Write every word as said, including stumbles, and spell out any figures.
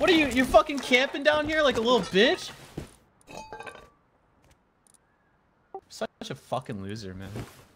What are you, you fucking camping down here like a little bitch? Such a fucking loser, man.